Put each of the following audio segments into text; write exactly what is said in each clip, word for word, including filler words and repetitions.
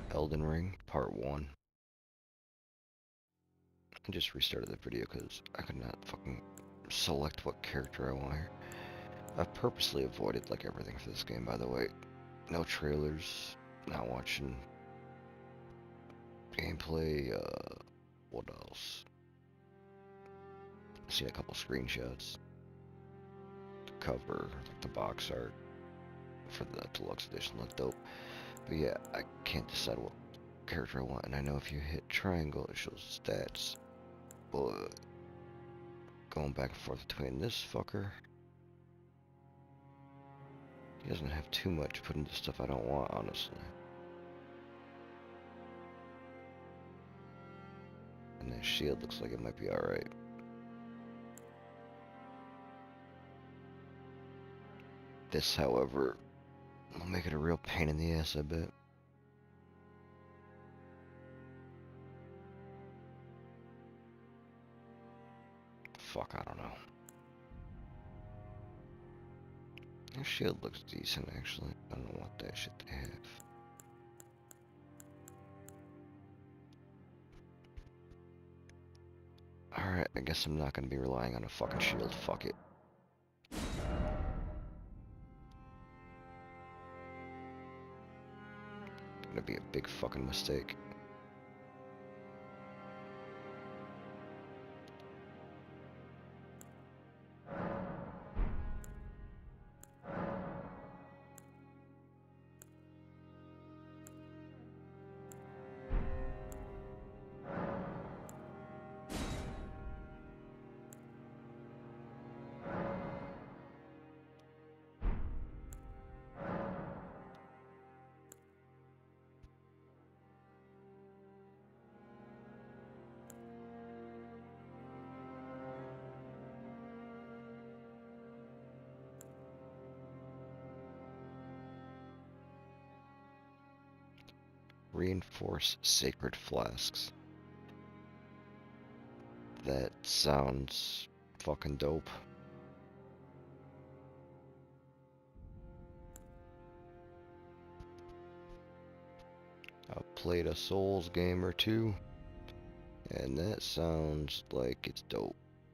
Elden Ring Part one. I just restarted the video because I could not fucking select what character I want here. I've purposely avoided like everything for this game, by the way. No trailers, not watching gameplay, uh, what else? I've seen a couple screenshots. The cover, like the box art for the deluxe edition looked dope. But yeah, I can't decide what character I want, and I know if you hit triangle it shows stats. But going back and forth between this fucker, he doesn't have too much to put into stuff I don't want, honestly. And that shield looks like it might be alright. This, however, will make it a real pain in the ass, I bet. Fuck, I don't know. Their shield looks decent, actually. I don't know what that shit they have. Alright, I guess I'm not gonna be relying on a fucking shield. Fuck it. Gonna be a big fucking mistake. Reinforce sacred flasks. That sounds fucking dope. I've played a Souls game or two, and that sounds like it's dope.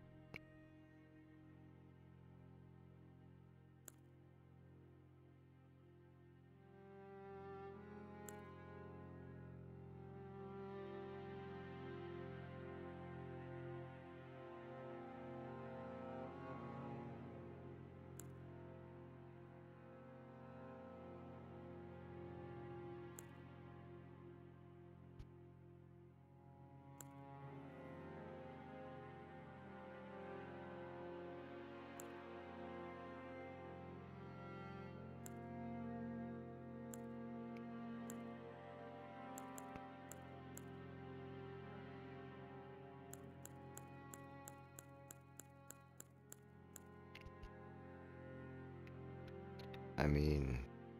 I mean,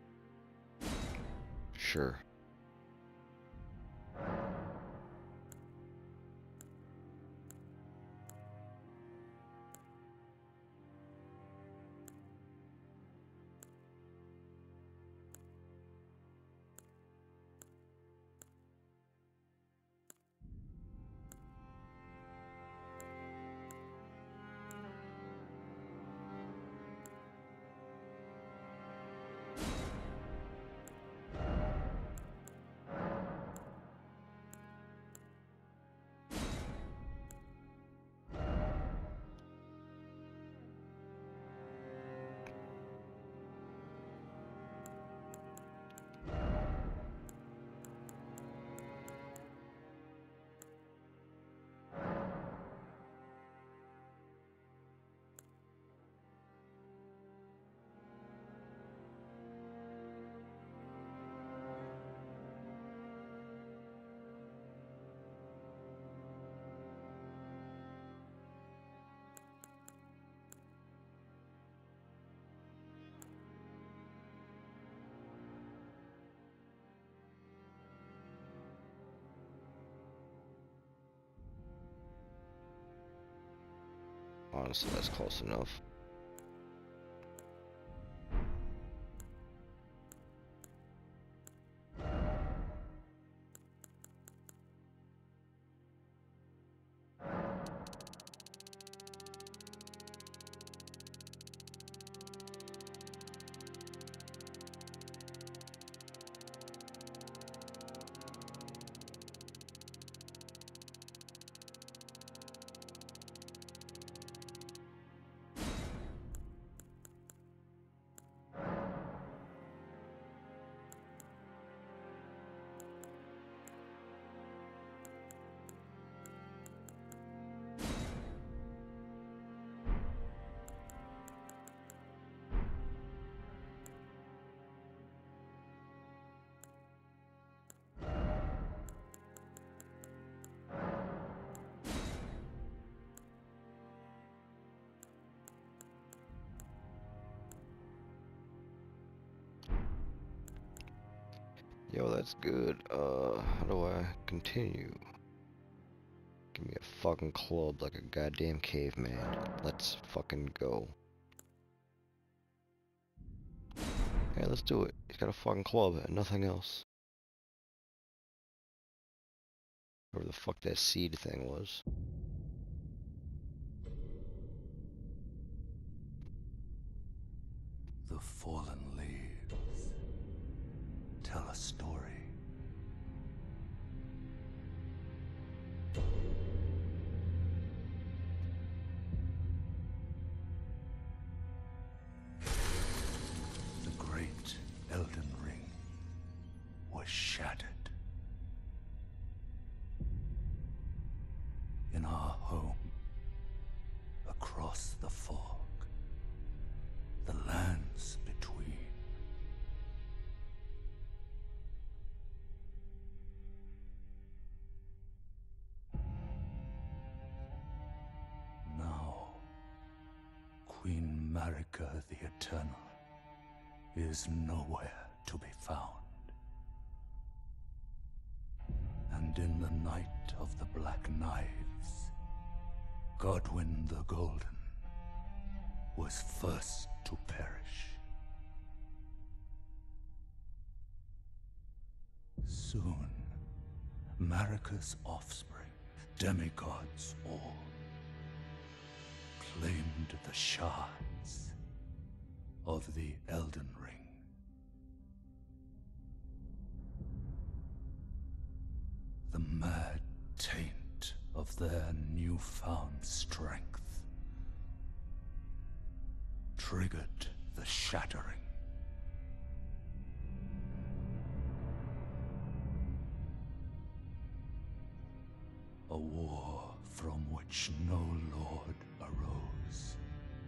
sure. Honestly, that's close enough. Yo, that's good. Uh, how do I continue? Give me a fucking club like a goddamn caveman. Let's fucking go. Hey, let's do it. He's got a fucking club and nothing else. Whatever the fuck that seed thing was. The fallen leaves tell a story. The great Elden Ring was shattered. In our home, across the fog, the lands between. Now, Queen Marika the Eternal is nowhere to be found. And in the night of the Black Knives, Godwyn the Golden was first to perish. Soon, Marika's offspring, demigods all, claimed the shards of the Elden Ring. The mad taint of their newfound strength triggered the shattering. A war from which no lord arose.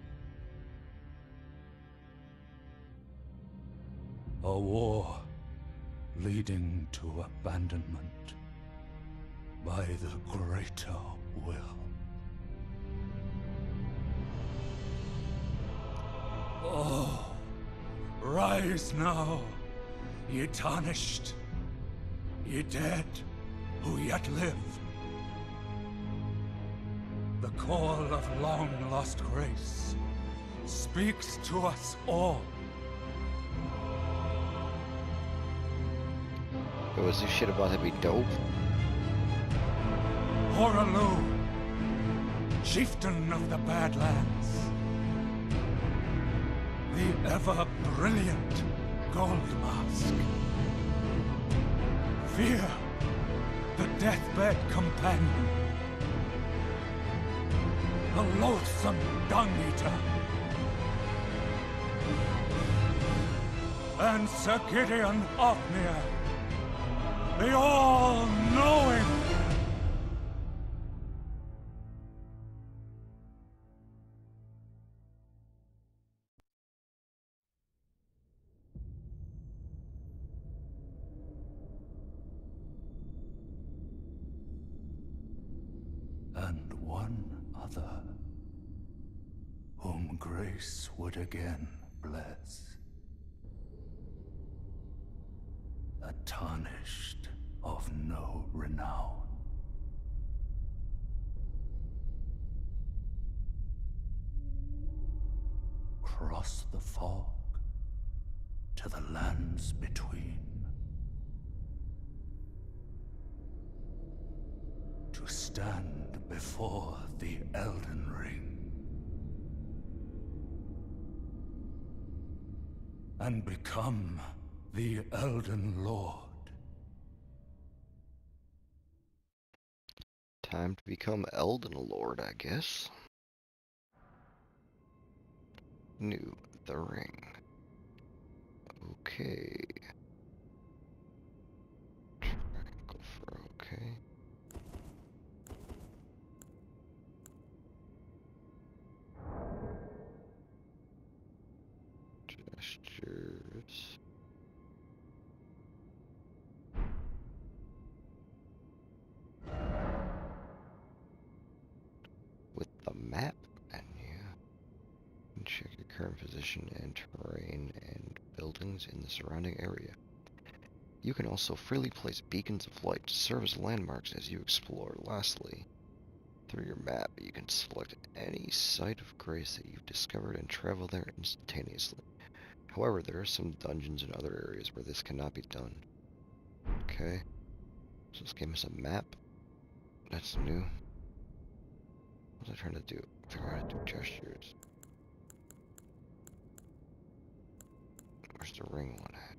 A war leading to abandonment by the greater will. Oh, rise now, ye tarnished, ye dead who yet live. The call of long-lost grace speaks to us all. Yo, was this shit about to be dope? Hoarah, chieftain of the Badlands. The ever-brilliant Gold Mask. Fear, the deathbed companion. The loathsome Dung-Eater. And Sir Gideon Ofnir, the all-knowing. And one other, whom grace would again bless. A tarnished of no renown. Cross the fog to the lands between. To stand before the Elden Ring. And become the Elden Lord. Time to become Elden Lord, I guess. New, the ring. Okay. Triangle for okay. Gestures. With the map menu, you can check your current position and terrain and buildings in the surrounding area. You can also freely place beacons of light to serve as landmarks as you explore. Lastly, through your map, you can select any site of grace that you've discovered and travel there instantaneously. However, there are some dungeons and other areas where this cannot be done. Okay, so this game has a map. That's new. What was I trying to do? Figure out how to do gestures. Where's the ring one at?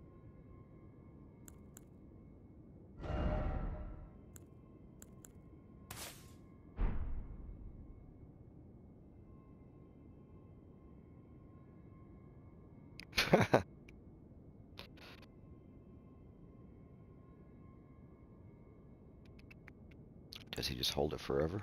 Does he just hold it forever?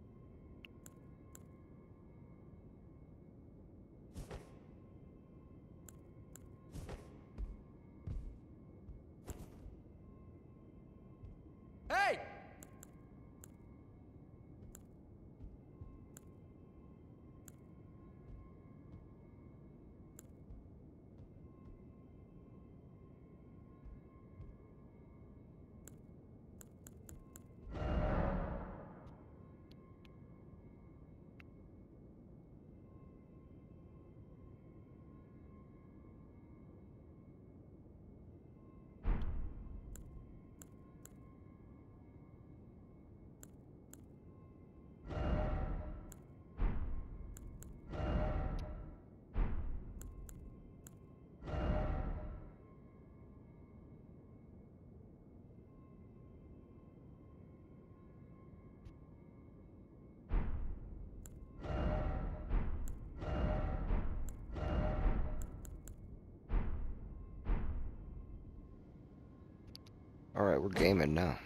Hey! Alright, we're gaming now.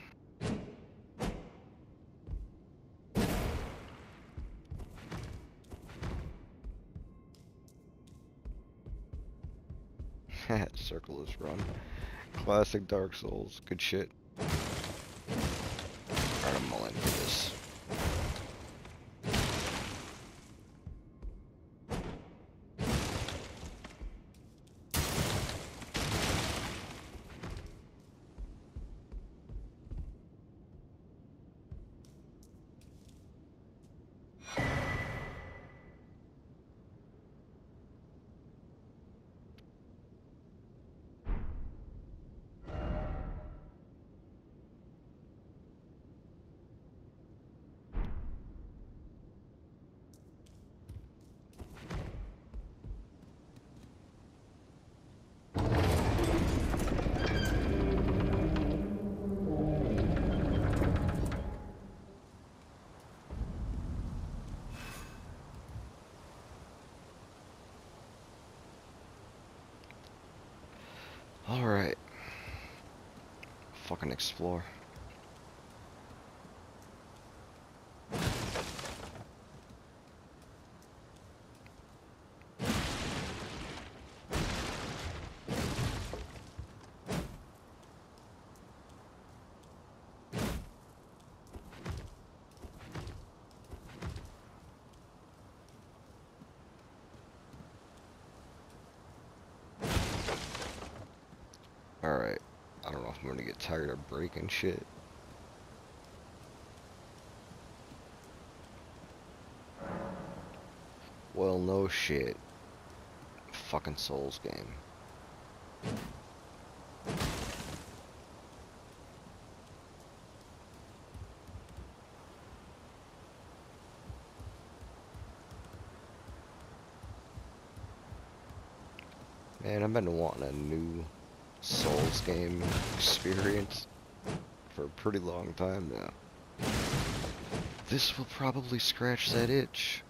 Circle is run. Classic Dark Souls. Good shit. Alright, I'm all in for this. Alright. Fucking explore. Alright. I don't know if I'm gonna get tired of breaking shit. Well, no shit. Fucking Souls game. Man, I've been wanting a new Souls game experience for a pretty long time now. This will probably scratch that itch.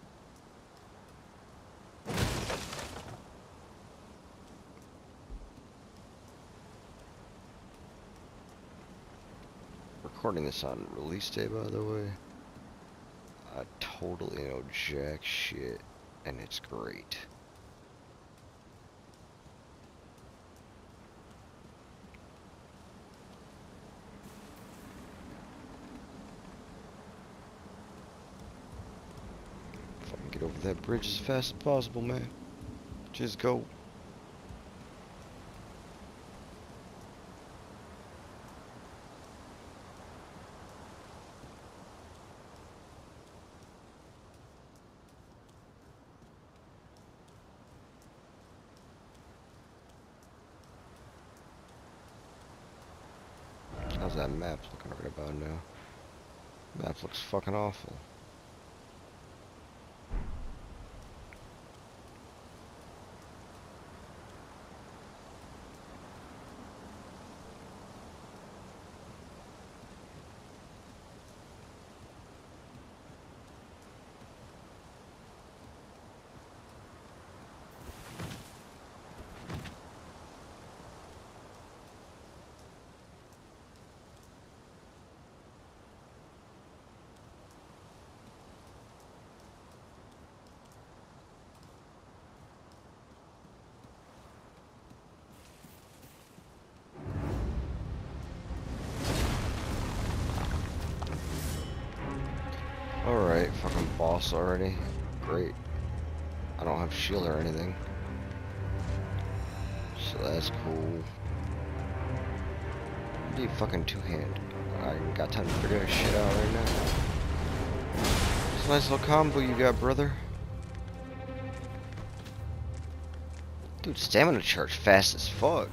Recording this on release day, by the way. I totally know jack shit, and it's great. Get over that bridge as fast as possible, man. Just go. How's that map looking right about now? Map looks fucking awful. Alright, fucking boss already. Great. I don't have shield or anything. So that's cool. Do you fucking two-hand? I ain't got time to figure that shit out right now. It's a nice little combo you got, brother. Dude, stamina charge fast as fuck.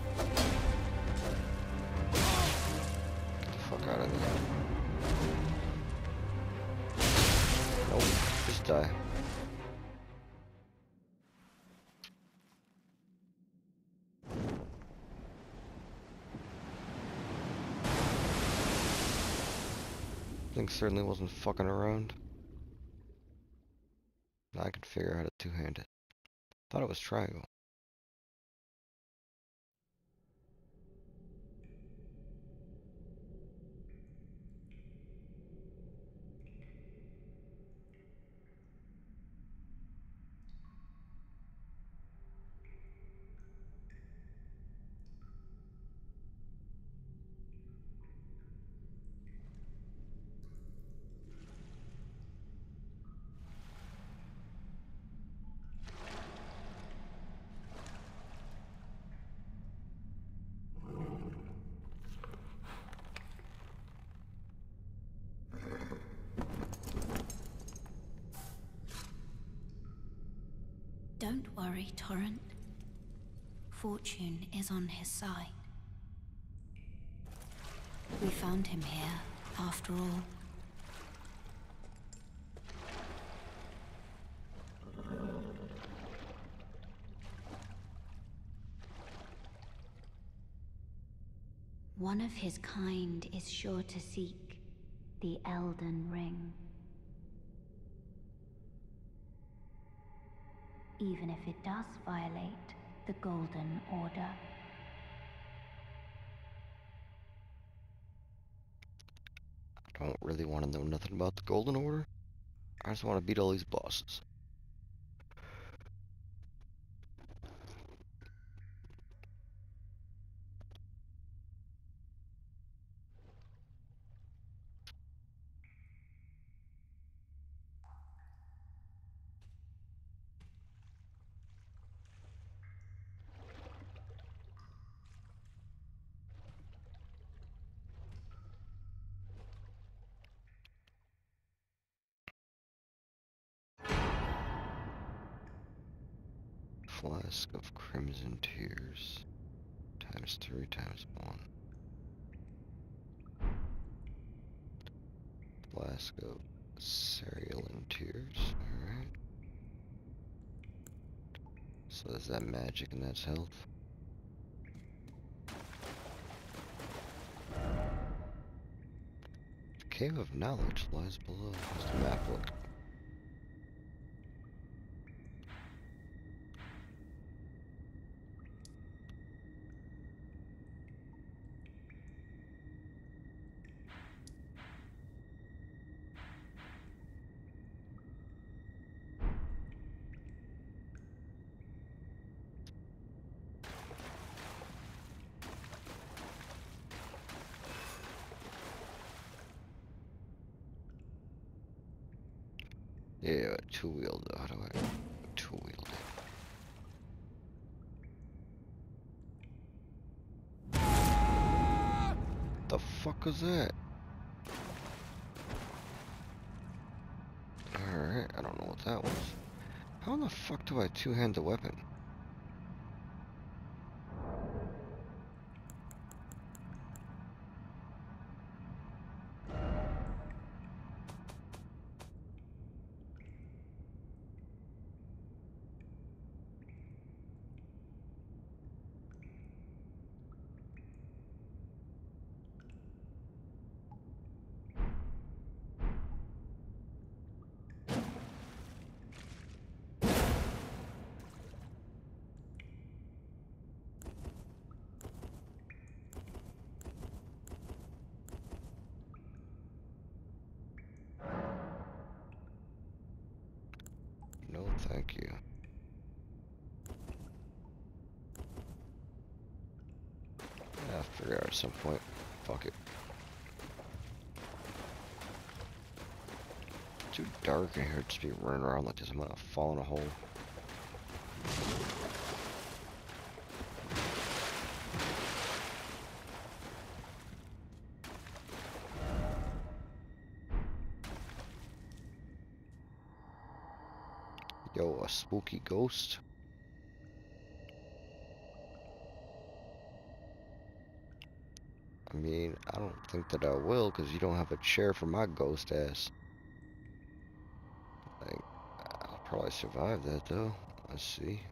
Get the fuck out of there. Nope, just die. Thing certainly wasn't fucking around. Now I could figure out how to two-hand it. Thought it was triangle. Don't worry, Torrent. Fortune is on his side. We found him here, after all. One of his kind is sure to seek the Elden Ring. Even if it does violate the Golden Order. I don't really want to know nothing about the Golden Order. I just want to beat all these bosses. Flask of Crimson Tears. Times three times one. Flask of Cerulean Tears. Alright. So is that magic and that's health? The Cave of Knowledge lies below. How's the map look? Yeah, two-wheeled though. How do I two-wheeled it? The fuck was that? Alright, I don't know what that was. How in the fuck do I two-hand the weapon? fuck you. Yeah, I'll figure it out at some point. Fuck it. Too dark in here to be running around like this. I'm gonna fall in a hole. Yo, a spooky ghost. I mean, I don't think that I will, because you don't have a chair for my ghost ass. Like, I'll probably survive that, though. Let's see.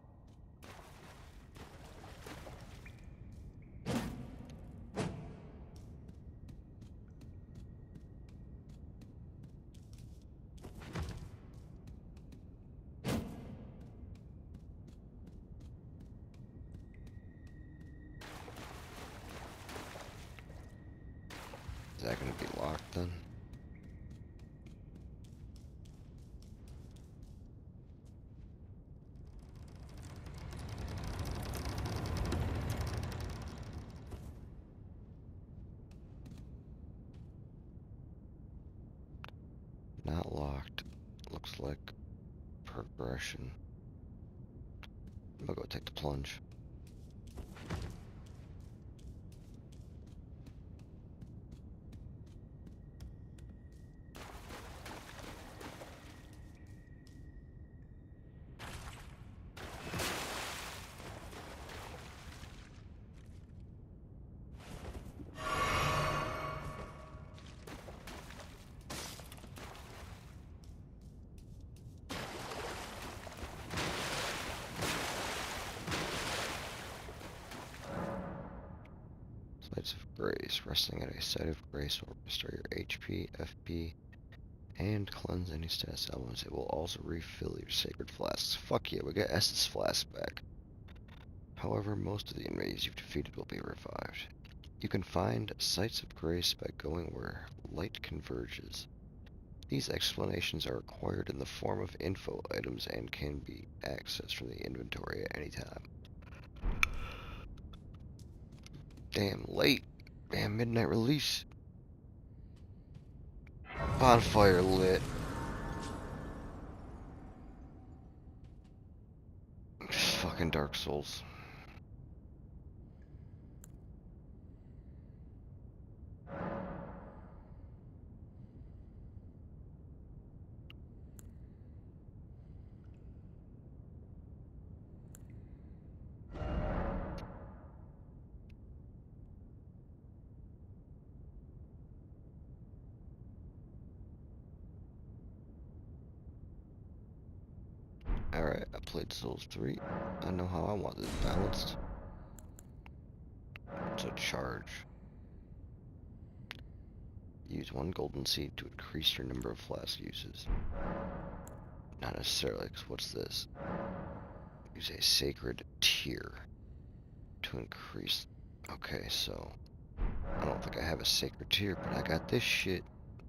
Is that gonna be locked then? Not locked. Looks like progression. I'm gonna go take the plunge. Sites of Grace. Resting at a site of grace will restore your H P, F P, and cleanse any status elements. It will also refill your sacred flasks. Fuck yeah, we got Estus flasks back. However, most of the enemies you've defeated will be revived. You can find sites of grace by going where light converges. These explanations are acquired in the form of info items and can be accessed from the inventory at any time. Damn late. Damn midnight release. Bonfire lit. Fucking Dark Souls. Alright, I played Souls three. I know how I want this balanced. It's a charge. Use one golden seed to increase your number of flask uses. Not necessarily, because what's this? Use a sacred tear to increase. Okay, so I don't think I have a sacred tear, but I got this shit.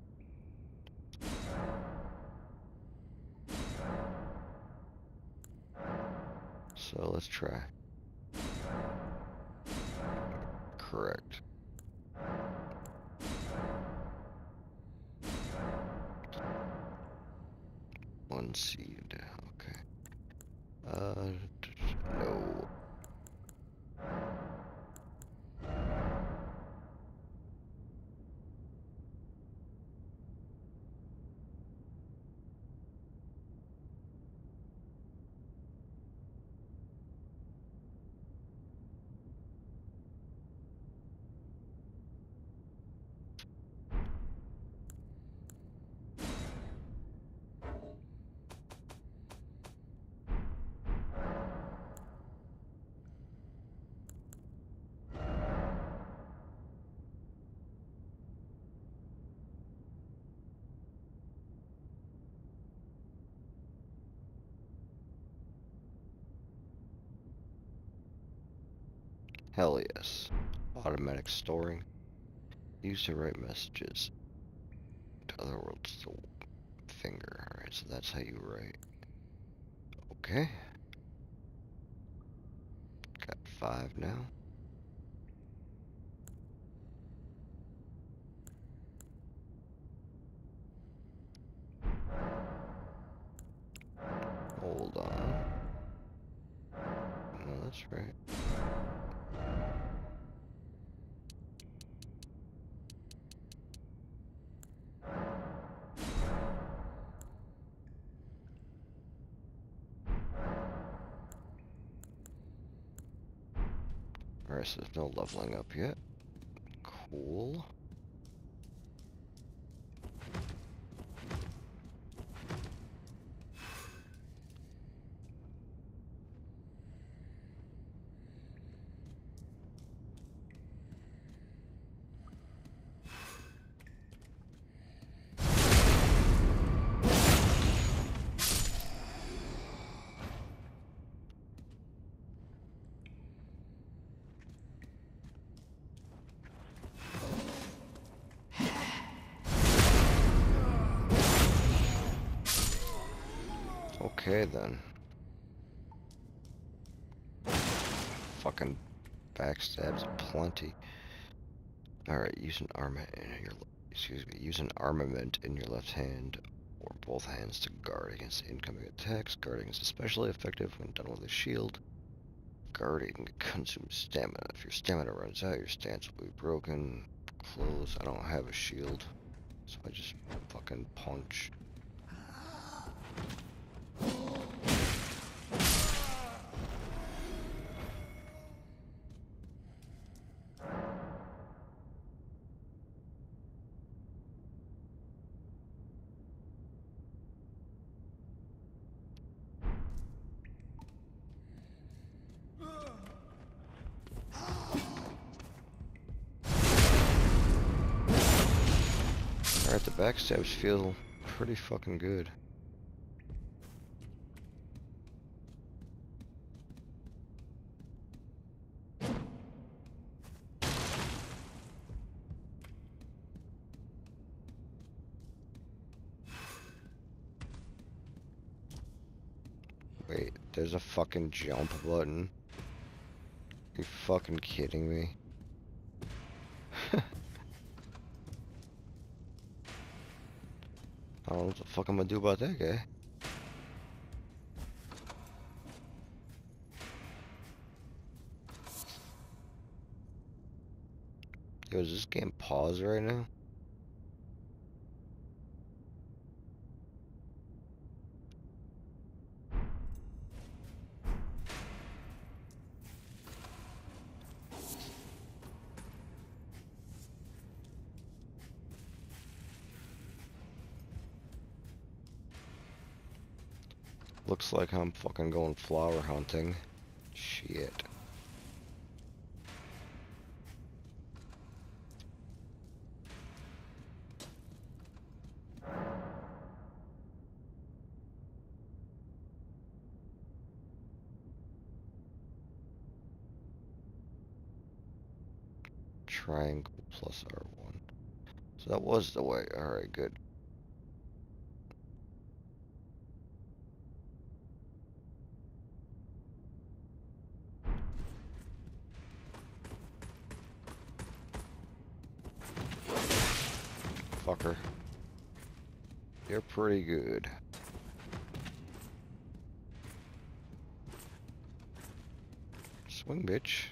So let's try. Correct. One seed. Okay. Uh, no. Hell yes. Automatic storing. Used to write messages to other worlds. The finger. Alright, so that's how you write. Okay. Got five now. Hold on. No, that's right. Alright, so there's no leveling up yet. Cool. Okay then. Fucking backstabs aplenty. Alright, use an armament in your excuse me, use an armament in your left hand or both hands to guard against incoming attacks. Guarding is especially effective when done with a shield. Guarding consumes stamina. If your stamina runs out, your stance will be broken. Close. I don't have a shield, so I just fucking punch. Alright, the backstabs feel pretty fucking good. Wait, there's a fucking jump button. Are you fucking kidding me? I don't know what the fuck I'm gonna do about that guy. Yo, is this game paused right now? Looks like I'm fucking going flower hunting. Shit. Triangle plus R one. So that was the way. Alright, good. Fucker. You're pretty good. Swing, bitch.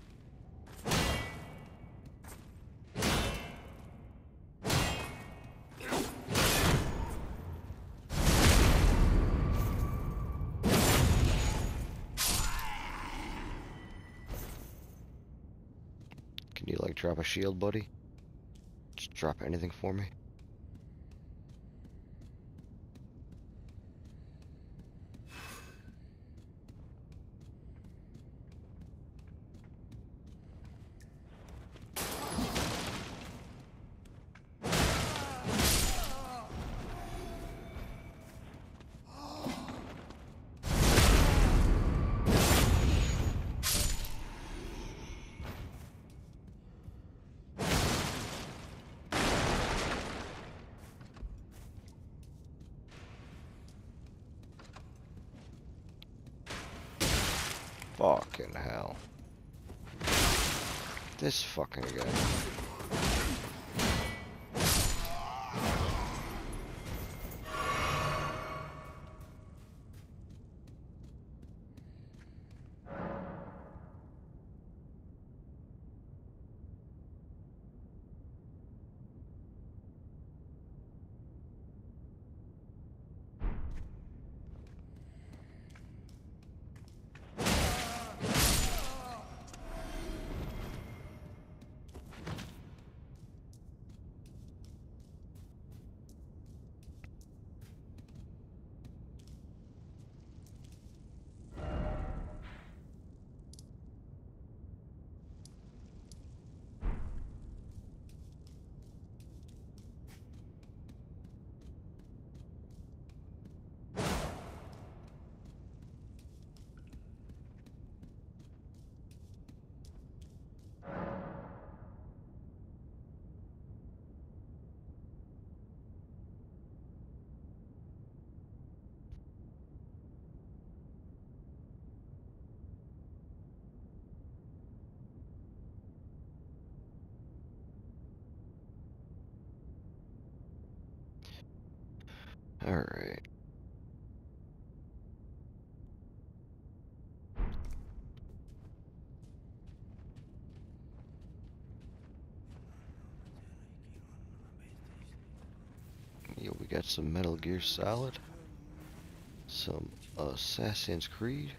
Can you like drop a shield, buddy? Just drop anything for me. Fucking hell. This fucking guy. Alright. Yo, we got some Metal Gear Solid, some Assassin's Creed.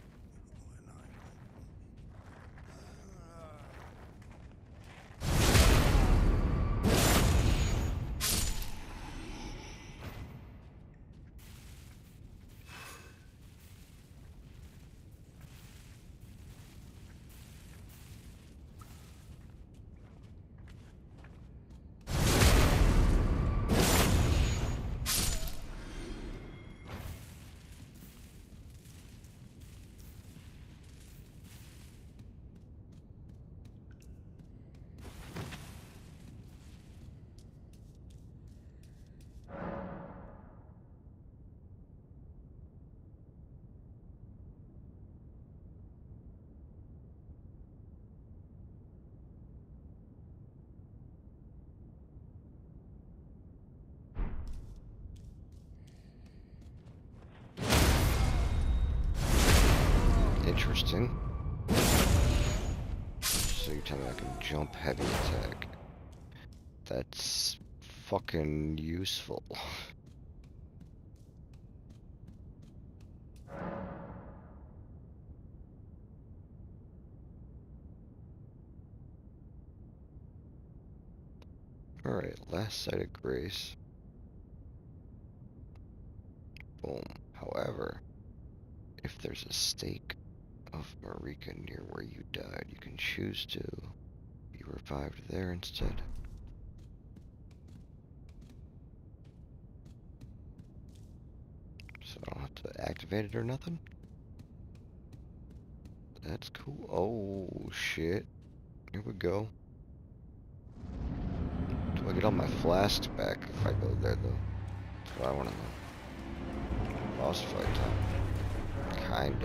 Interesting. So you're telling me I can jump heavy attack. That's fucking useful. Alright, last sight of grace. Boom. However, if there's a stake of Marika near where you died, you can choose to be revived there instead. So I don't have to activate it or nothing. That's cool. Oh shit. Here we go. Do I get all my flasks back if I go there though? That's what I want to know. Boss fight time. Kind of.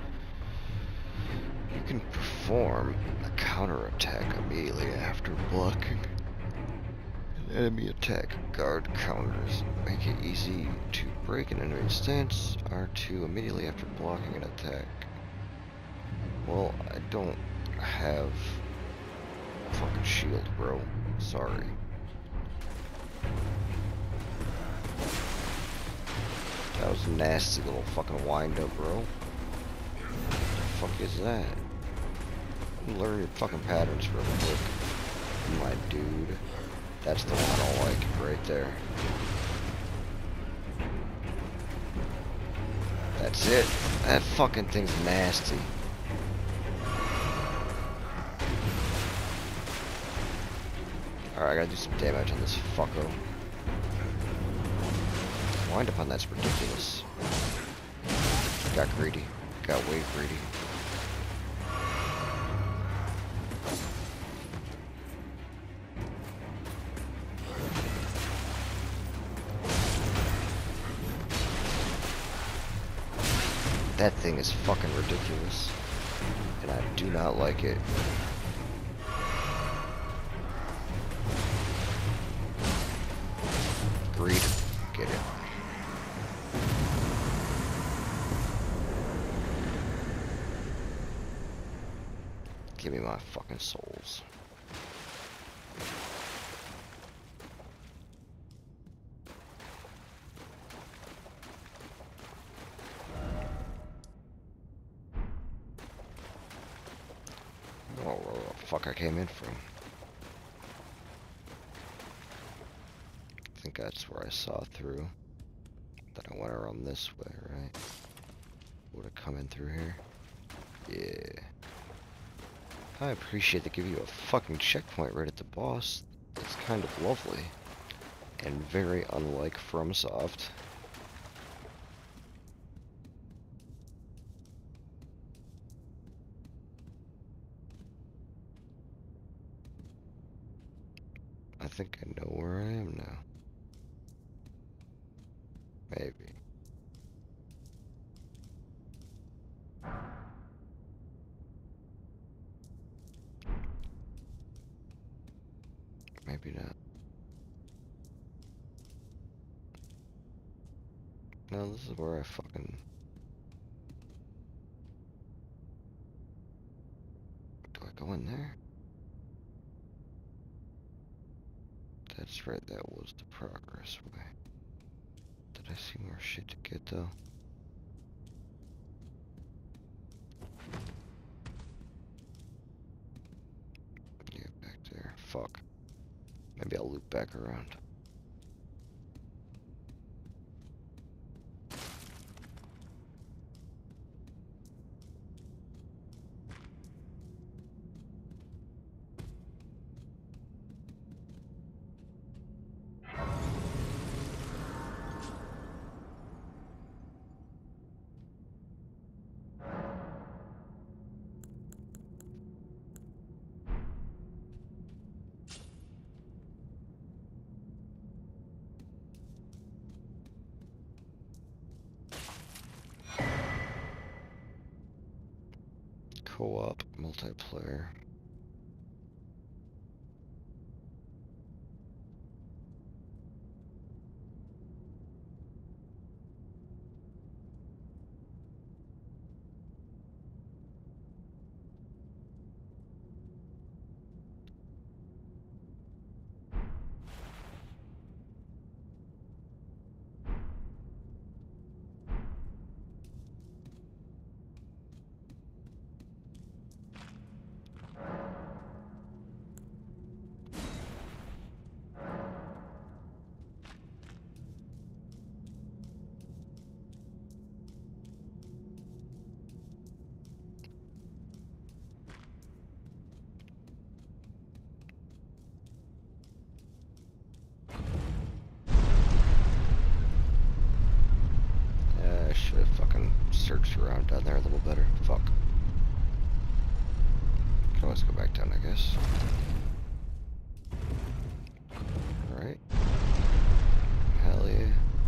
You can perform a counterattack immediately after blocking an enemy attack. Guard counters make it easy to break an enemy's stance. R two immediately after blocking an attack. Well, I don't have a fucking shield, bro. Sorry. That was a nasty little fucking wind up, bro. What the fuck is that? Learn your fucking patterns real quick, my dude. That's the one I don't like, right there. That's it. That fucking thing's nasty. Alright, I gotta do some damage on this fucko. Wind up on that's ridiculous. Got greedy. Got way greedy. That thing is fucking ridiculous. and I do not like it. Greed, get it. Give me my fucking souls. Oh, where the fuck I came in from? I think that's where I saw through. Then I went around this way, right? Would have come in through here? Yeah. I appreciate they give you a fucking checkpoint right at the boss. It's kind of lovely. And very unlike FromSoft. I think I know where I am now. Maybe. Maybe not. No, this is where I fucking... Do I go in there? That's right, that was the progress way. Did I see more shit to get though? Yeah, back there. Fuck. Maybe I'll loop back around. Co-op multiplayer. I should have fucking searched around down there a little better. Fuck. Can always go back down, I guess. Alright. Hell yeah.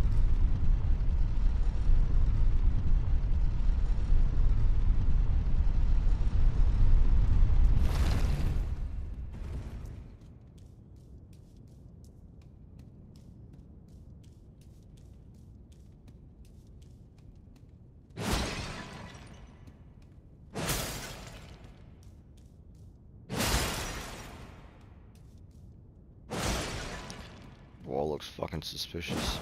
Wall looks fucking suspicious.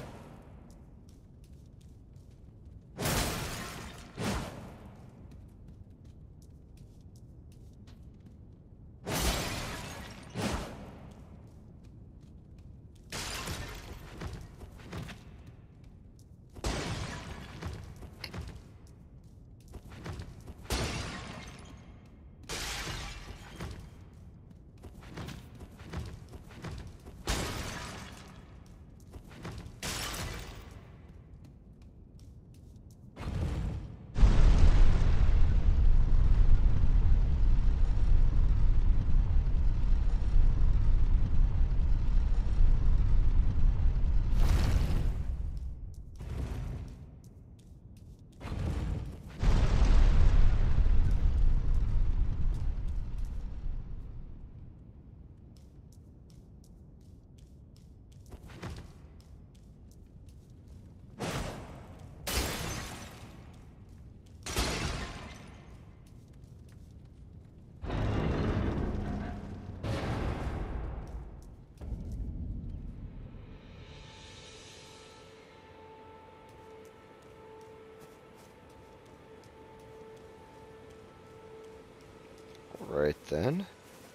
then...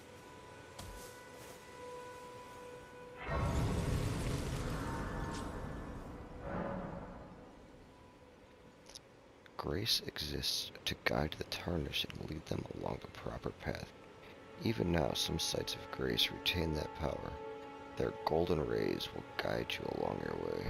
Grace exists to guide the Tarnished and lead them along the proper path. Even now, some sites of Grace retain that power. Their golden rays will guide you along your way.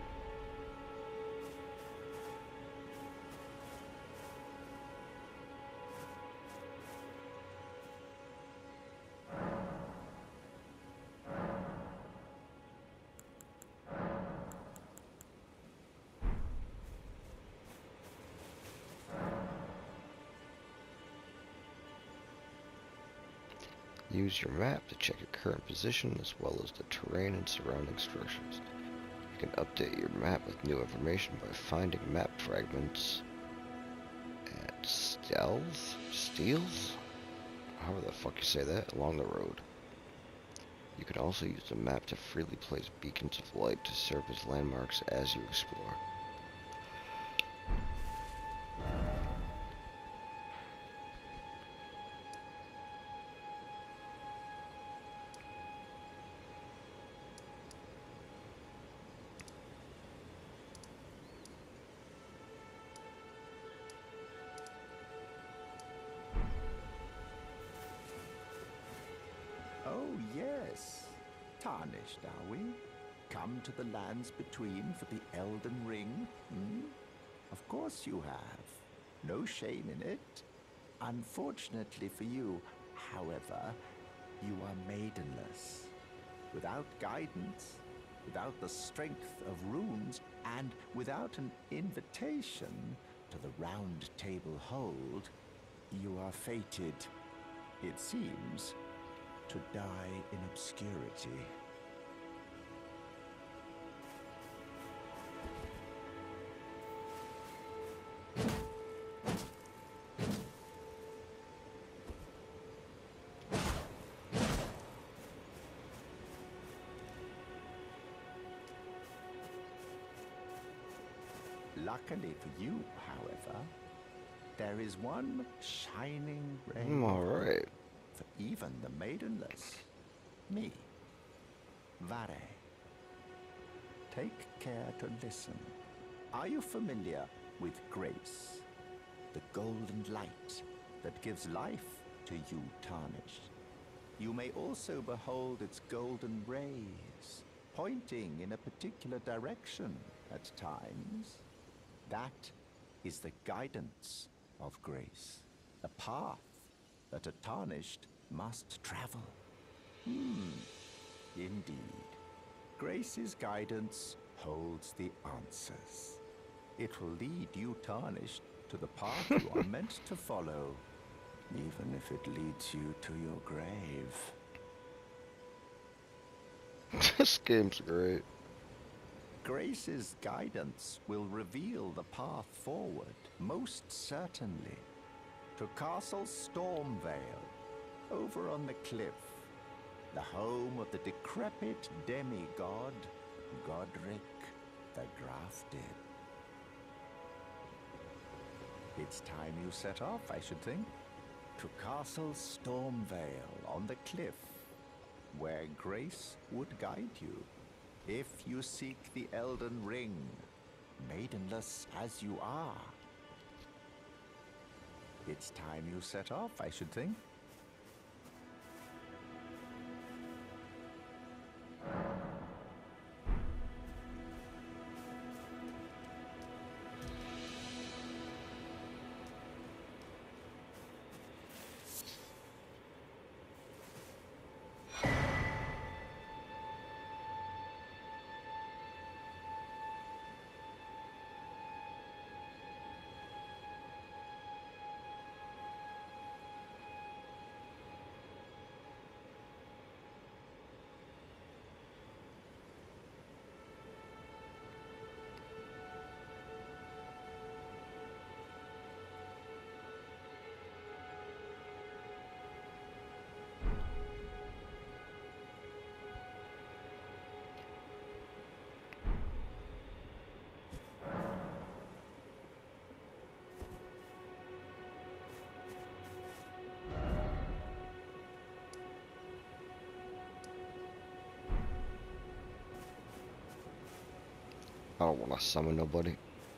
Use your map to check your current position as well as the terrain and surrounding structures. You can update your map with new information by finding map fragments at Steals? Steals? However the fuck you say that, along the road. You can also use the map to freely place beacons of light to serve as landmarks as you explore. Oh, yes. Tarnished, are we? Come to the lands between for the Elden Ring, hmm? Of course you have. No shame in it. Unfortunately for you, however, you are maidenless. Without guidance, without the strength of runes, and without an invitation to the Round Table Hold, you are fated, it seems, to die in obscurity. Luckily for you, however, there is one shining ray. I'm alright. For even the maidenless. Me. Vare. Take care to listen. Are you familiar with grace? The golden light that gives life to you tarnished. You may also behold its golden rays, pointing in a particular direction at times. That is the guidance of grace, a path that a tarnished must travel. Hmm, indeed. Grace's guidance holds the answers. It will lead you tarnished to the path you are meant to follow, even if it leads you to your grave. This game's great. Grace's guidance will reveal the path forward, most certainly, to Castle Stormvale, over on the cliff, the home of the decrepit demigod, Godric the Grafted. It's time you set off, I should think, to Castle Stormvale on the cliff, where Grace would guide you. If you seek the Elden Ring, maidenless as you are. It's time you set off, I should think. I don't want to summon nobody.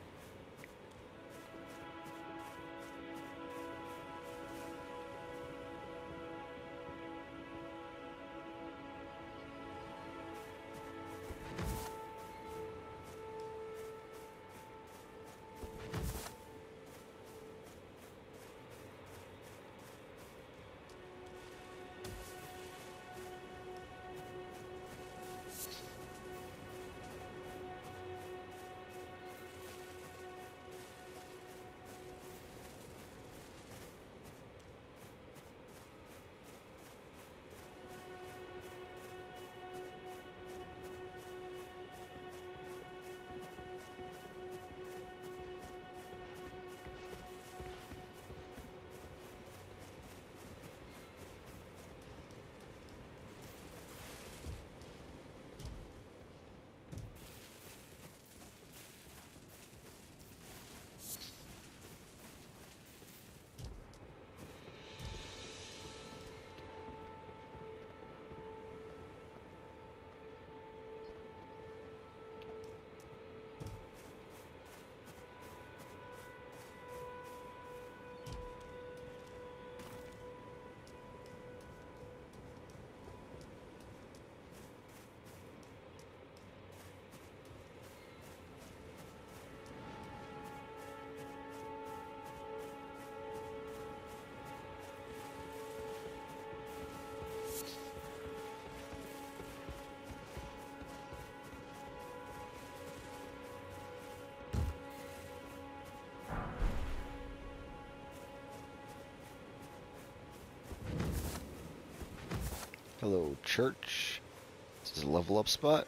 Hello, church. This is a level up spot.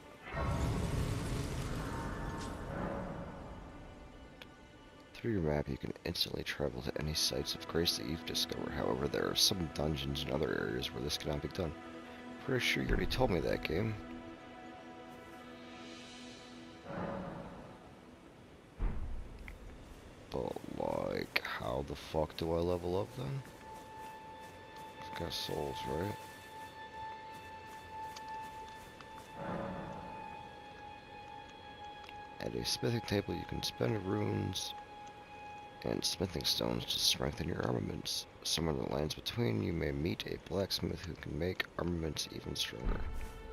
Through your map, you can instantly travel to any sites of grace that you've discovered. However, there are some dungeons and other areas where this cannot be done. Pretty sure you already told me that, game. But, like, how the fuck do I level up then? I've got souls, right? At a smithing table, you can spend runes and smithing stones to strengthen your armaments. Somewhere in the lands between, you may meet a blacksmith who can make armaments even stronger.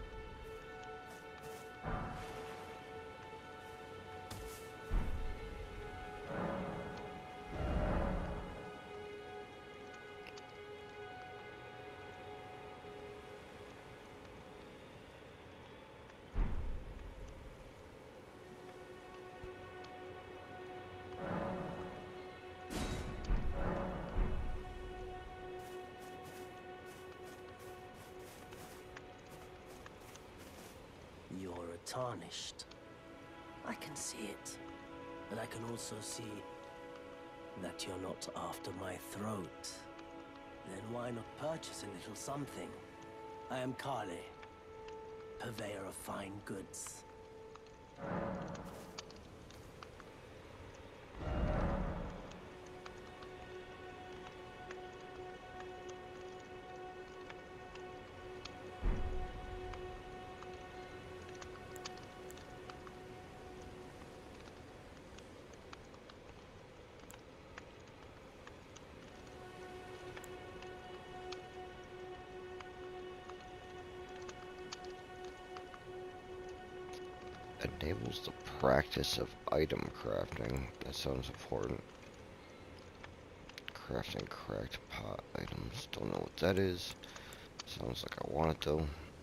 You're tarnished. I can see it. But I can also see that you're not after my throat. Then why not purchase a little something? I am Kale, purveyor of fine goods. Enables the practice of item crafting. That sounds important. Crafting cracked pot items. Don't know what that is. Sounds like I want it though.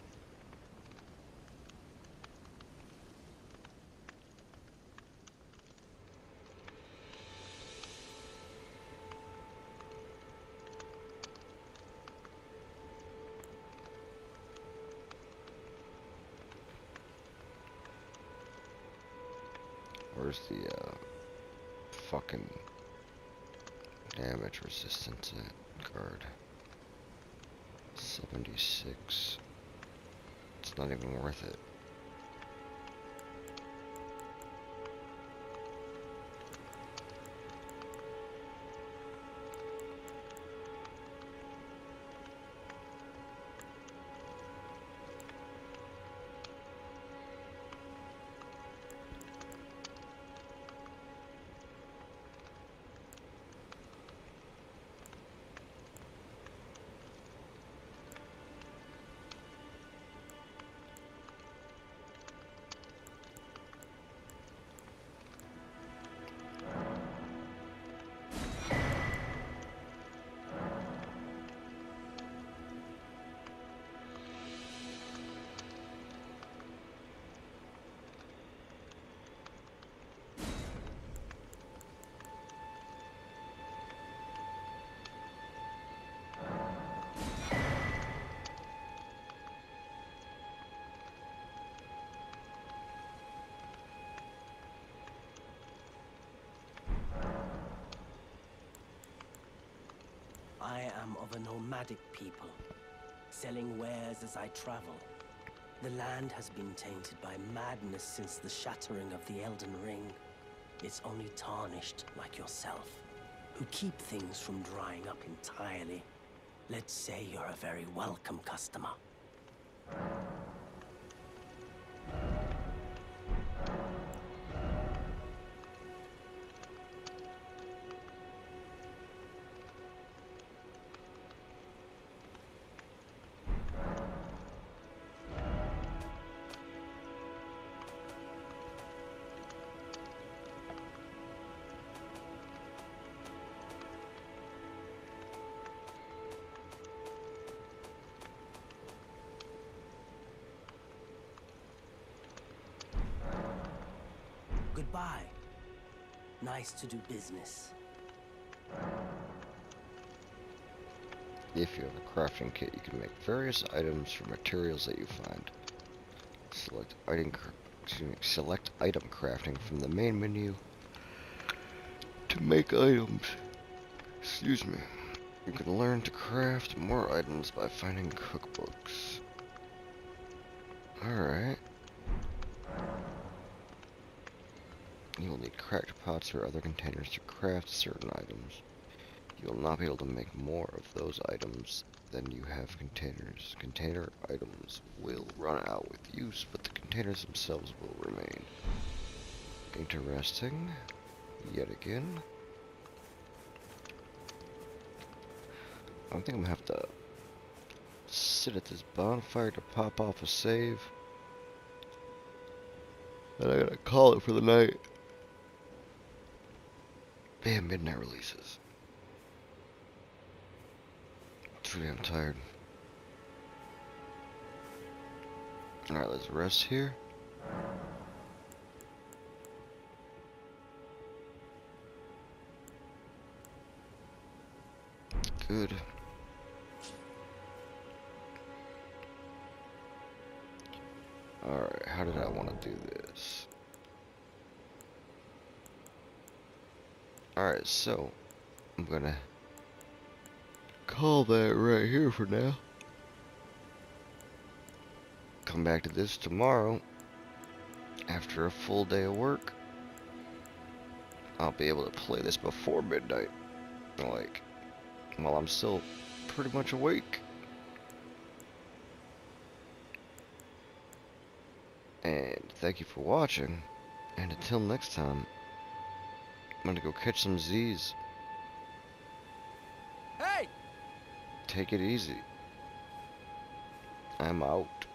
Where's the uh, fucking damage resistance at guard? seventy-six. It's not even worth it. I am of a nomadic people, selling wares as I travel. The land has been tainted by madness since the shattering of the Elden Ring. It's only tarnished like yourself, who keep things from drying up entirely. Let's say you're a very welcome customer. Goodbye. Nice to do business. If you have a crafting kit, you can make various items from materials that you find. Select item, excuse me, select item crafting from the main menu to make items. Excuse me. You can learn to craft more items by finding cookbooks. Alright. You will need cracked pots or other containers to craft certain items. You will not be able to make more of those items than you have containers. Container items will run out with use, but the containers themselves will remain. Interesting. Yet again. I think I'm gonna have to sit at this bonfire to pop off a save. And I gotta call it for the night. Damn, midnight releases. Truly, I'm tired. Alright, let's rest here. Good. Alright, how did I want to do this? Alright, so I'm gonna call that right here for now. Come back to this tomorrow after a full day of work. I'll be able to play this before midnight, like while I'm still pretty much awake. And thank you for watching, and until next time, I'm gonna go catch some Z's. Hey! Take it easy. I'm out.